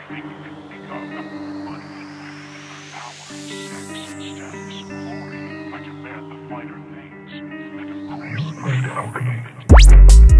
anything you can think of. Money, power, sex, status, glory. I demand the finer things. And of course, alchemy.